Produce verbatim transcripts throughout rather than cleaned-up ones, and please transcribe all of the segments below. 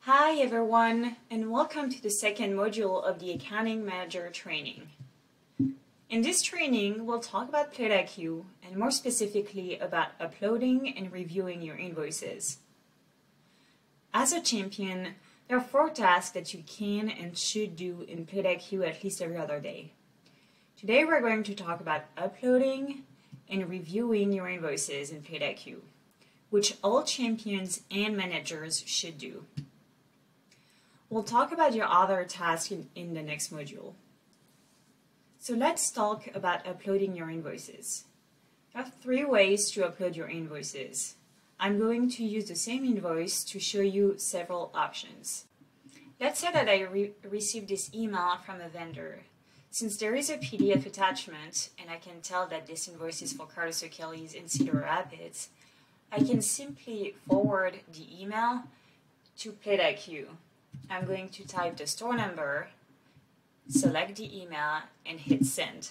Hi everyone, and welcome to the second module of the Accounting Manager training. In this training, we'll talk about PlateIQ and more specifically about uploading and reviewing your invoices. As a champion, there are four tasks that you can and should do in PlateIQ at least every other day. Today we're going to talk about uploading and reviewing your invoices in PlateIQ, which all champions and managers should do. We'll talk about your other tasks in, in the next module. So let's talk about uploading your invoices. There are three ways to upload your invoices. I'm going to use the same invoice to show you several options. Let's say that I re received this email from a vendor. Since there is a P D F attachment and I can tell that this invoice is for Carlos O'Kelly's in Cedar Rapids, I can simply forward the email to PlateIQ. I'm going to type the store number, select the email, and hit send.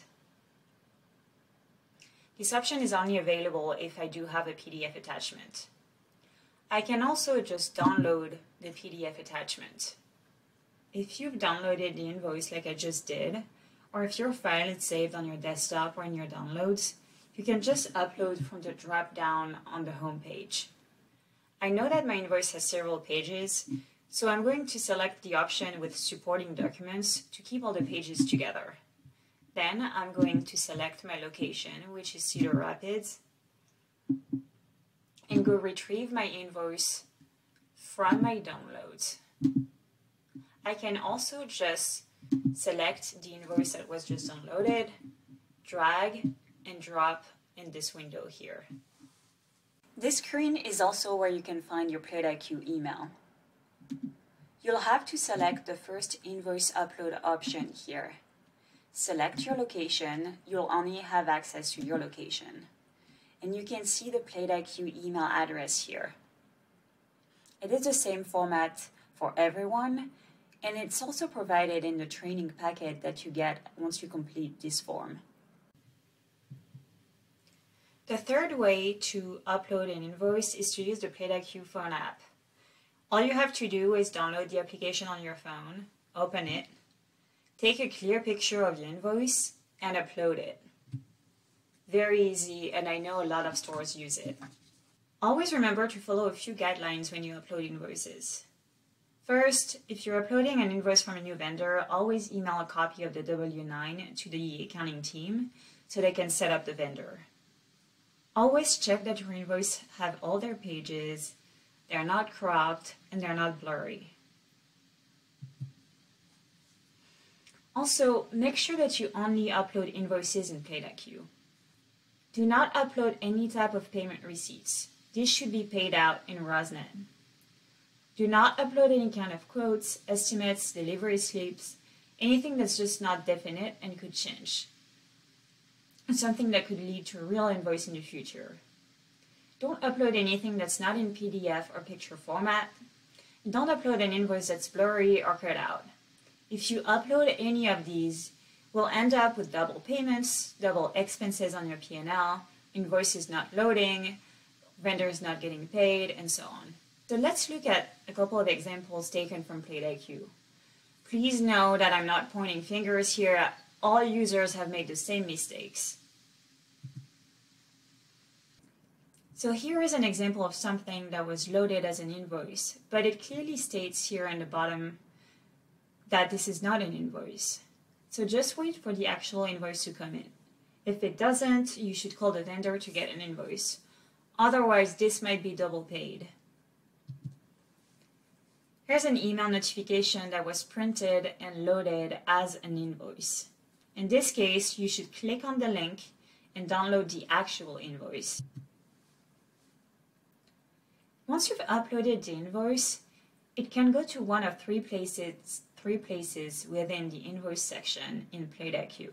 This option is only available if I do have a P D F attachment. I can also just download the P D F attachment. If you've downloaded the invoice like I just did, or if your file is saved on your desktop or in your downloads, you can just upload from the drop-down on the home page. I know that my invoice has several pages, so I'm going to select the option with supporting documents to keep all the pages together. Then I'm going to select my location, which is Cedar Rapids, and go retrieve my invoice from my downloads. I can also just select the invoice that was just downloaded, drag, and drop in this window here. This screen is also where you can find your PlateIQ email. You'll have to select the first invoice upload option here. Select your location. You'll only have access to your location. And you can see the PlateIQ email address here. It is the same format for everyone, and it's also provided in the training packet that you get once you complete this form. The third way to upload an invoice is to use the PlateIQ phone app. All you have to do is download the application on your phone, open it, take a clear picture of the invoice, and upload it. Very easy, and I know a lot of stores use it. Always remember to follow a few guidelines when you upload invoices. First, if you're uploading an invoice from a new vendor, always email a copy of the W nine to the accounting team so they can set up the vendor. Always check that your invoice have all their pages, they're not cropped, and they're not blurry. Also, make sure that you only upload invoices in PlateIQ. Do not upload any type of payment receipts. This should be paid out in ROSNet. Do not upload any kind of quotes, estimates, delivery slips, anything that's just not definite and could change. Something that could lead to a real invoice in the future. Don't upload anything that's not in P D F or picture format. Don't upload an invoice that's blurry or cut out. If you upload any of these, we'll end up with double payments, double expenses on your P and L, invoices not loading, vendors not getting paid, and so on. So let's look at a couple of examples taken from PlateIQ. Please know that I'm not pointing fingers here. All users have made the same mistakes. So here is an example of something that was loaded as an invoice, but it clearly states here in the bottom that this is not an invoice. So just wait for the actual invoice to come in. If it doesn't, you should call the vendor to get an invoice. Otherwise, this might be double paid. Here's an email notification that was printed and loaded as an invoice. In this case, you should click on the link and download the actual invoice. Once you've uploaded the invoice, it can go to one of three places, three places within the invoice section in PlateIQ.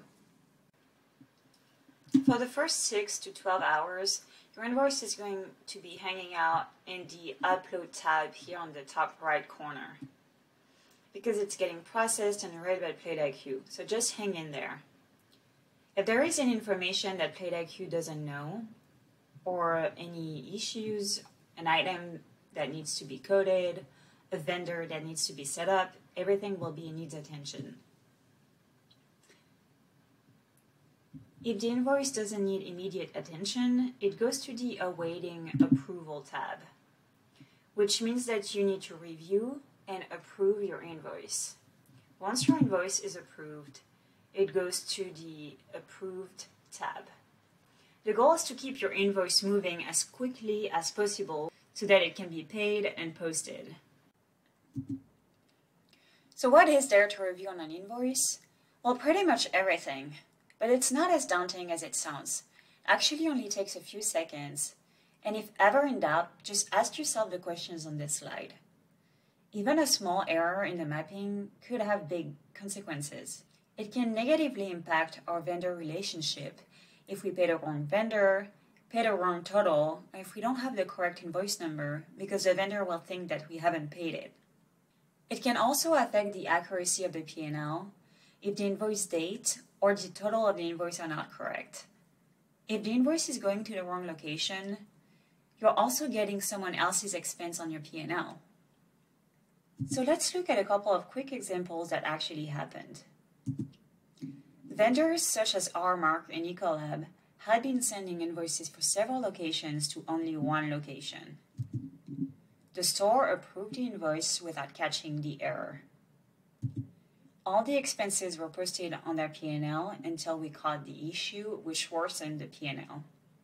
For the first six to twelve hours, your invoice is going to be hanging out in the Upload tab here on the top right corner because it's getting processed and read by PlateIQ, so just hang in there. If there is any information that PlateIQ doesn't know, or any issues, an item that needs to be coded, a vendor that needs to be set up, everything will be needs attention. If the invoice doesn't need immediate attention, it goes to the Awaiting Approval tab, which means that you need to review and approve your invoice. Once your invoice is approved, it goes to the Approved tab. The goal is to keep your invoice moving as quickly as possible so that it can be paid and posted. So what is there to review on an invoice? Well, pretty much everything. But it's not as daunting as it sounds. It actually only takes a few seconds. And if ever in doubt, just ask yourself the questions on this slide. Even a small error in the mapping could have big consequences. It can negatively impact our vendor relationship if we pay the wrong vendor, pay the wrong total, or if we don't have the correct invoice number because the vendor will think that we haven't paid it. It can also affect the accuracy of the P and L if the invoice date or the total of the invoice are not correct. If the invoice is going to the wrong location, you're also getting someone else's expense on your P and L. So let's look at a couple of quick examples that actually happened. Vendors such as Rmark and Ecolab had been sending invoices for several locations to only one location. The store approved the invoice without catching the error. All the expenses were posted on their P and L until we caught the issue, which worsened the P and L.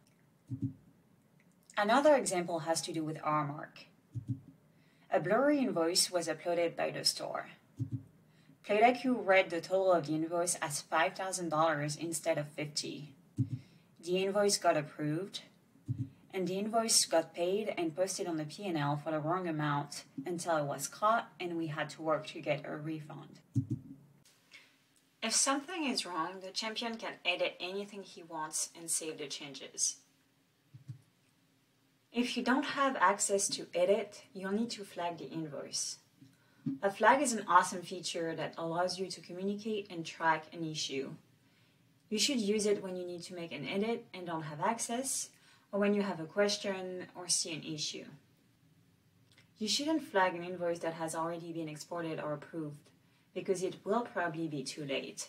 Another example has to do with Rmark. A blurry invoice was uploaded by the store. PlateIQ read the total of the invoice as five thousand dollars instead of fifty dollars. The invoice got approved, and the invoice got paid and posted on the P and L for the wrong amount until it was caught and we had to work to get a refund. If something is wrong, the champion can edit anything he wants and save the changes. If you don't have access to edit, you'll need to flag the invoice. A flag is an awesome feature that allows you to communicate and track an issue. You should use it when you need to make an edit and don't have access, or when you have a question or see an issue. You shouldn't flag an invoice that has already been exported or approved, because it will probably be too late.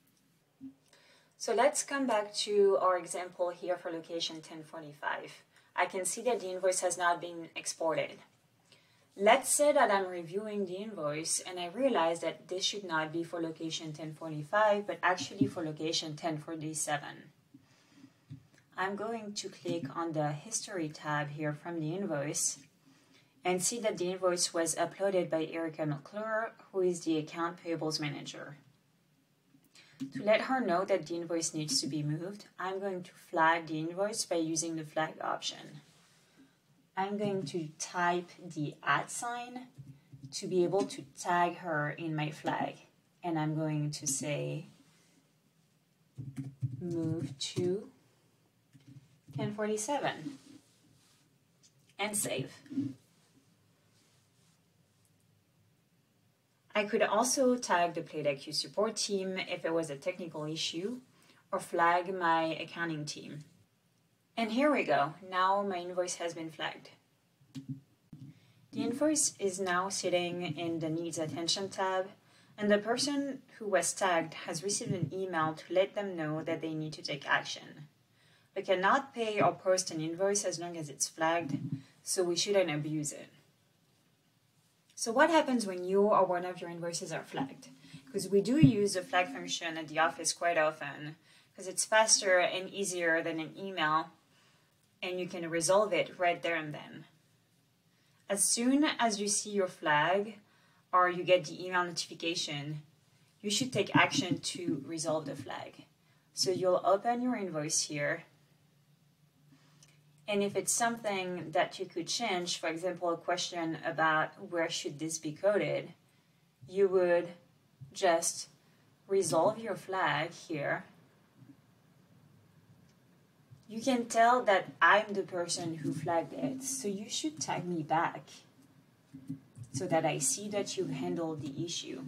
So let's come back to our example here for location ten forty-five. I can see that the invoice has not been exported. Let's say that I'm reviewing the invoice and I realize that this should not be for location ten forty-five, but actually for location ten forty-seven. I'm going to click on the History tab here from the invoice and see that the invoice was uploaded by Erica McClure, who is the Account Payables Manager. To let her know that the invoice needs to be moved, I'm going to flag the invoice by using the flag option. I'm going to type the at sign to be able to tag her in my flag. And I'm going to say move to ten forty-seven and save. I could also tag the PlateIQ support team if it was a technical issue, or flag my accounting team. And here we go. Now my invoice has been flagged. The invoice is now sitting in the Needs Attention tab, and the person who was tagged has received an email to let them know that they need to take action. We cannot pay or post an invoice as long as it's flagged, so we shouldn't abuse it. So what happens when you or one of your invoices are flagged? Because we do use the flag function at the office quite often, because it's faster and easier than an email, and you can resolve it right there and then. As soon as you see your flag or you get the email notification, you should take action to resolve the flag. So you'll open your invoice here, and if it's something that you could change, for example, a question about where should this be coded, you would just resolve your flag here. You can tell that I'm the person who flagged it, so you should tag me back so that I see that you handled the issue.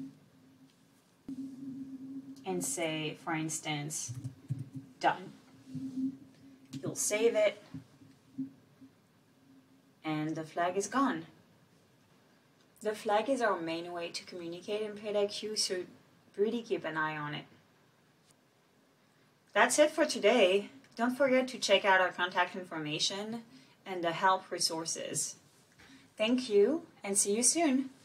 And say, for instance, done. You'll save it, and the flag is gone. The flag is our main way to communicate in PlateIQ, so really keep an eye on it. That's it for today. Don't forget to check out our contact information and the help resources. Thank you, and see you soon!